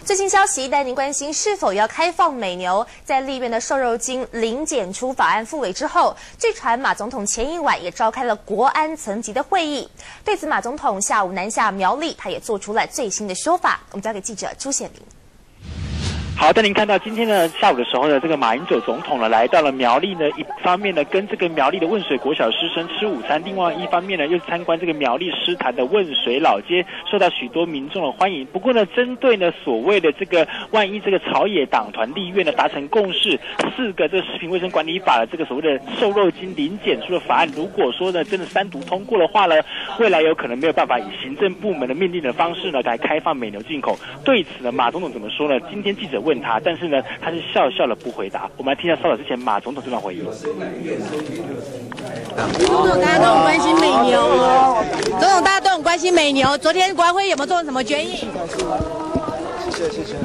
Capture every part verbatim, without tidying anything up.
最新消息带您关心，是否要开放美牛？在立院的瘦肉精零检出法案复委之后，据传马总统前一晚也召开了国安层级的会议。对此，马总统下午南下苗栗，他也做出了最新的说法。我们交给记者朱显明。 好，带您看到今天呢下午的时候呢，这个马英九总统呢来到了苗栗呢，一方面呢跟这个苗栗的汶水国小师生吃午餐，另外一方面呢又参观这个苗栗诗坛的汶水老街，受到许多民众的欢迎。不过呢，针对呢所谓的这个万一这个朝野党团立院呢达成共识，四个这个食品卫生管理法的这个所谓的瘦肉精零检出的法案，如果说呢真的三读通过的话呢，未来有可能没有办法以行政部门的命令的方式呢来开放美牛进口。对此呢，马总统怎么说呢？今天记者问他，但是呢，他是笑笑的不回答。我们来听一下稍早之前马总统这段回应。 总统，大家都很关心美牛哦。总统，大家都很关心美牛。昨天国安会有没有做什么决议？ 谢谢谢谢。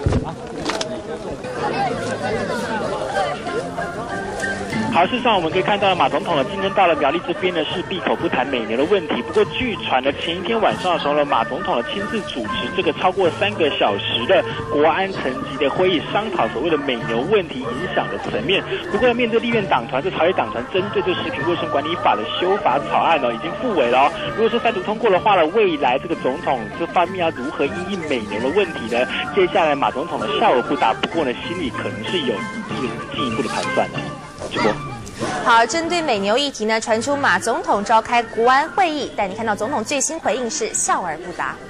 好，事实上我们可以看到，马总统呢今天到了苗栗这边呢，是闭口不谈美牛的问题。不过据传呢，前一天晚上的时候呢，马总统呢亲自主持这个超过三个小时的国安层级的会议，商讨所谓的美牛问题影响的层面。不过呢，面对立院党团，这朝野党团针对这食品卫生管理法的修法草案呢，已经复委了哦。如果说三读通过的话呢，未来这个总统这方面要如何因应美牛的问题呢？接下来马总统呢笑而不答，不过呢心里可能是有进一步的盘算的。直播。 好，针对美牛议题呢，传出马总统召开国安会议，但你看到总统最新回应是笑而不答。